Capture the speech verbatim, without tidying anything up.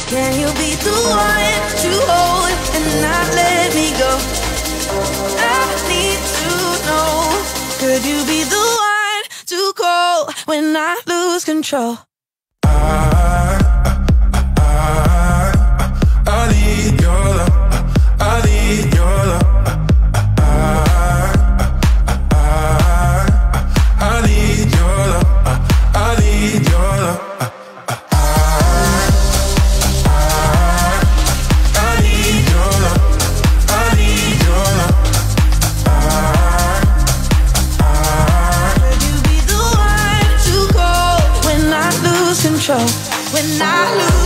Can you be the one to hold and not let me go? I need to know. Could you be the one to call when I lose control? I, I, I need your love. I need your love. I, I, I need your love. I need your love. Control when I lose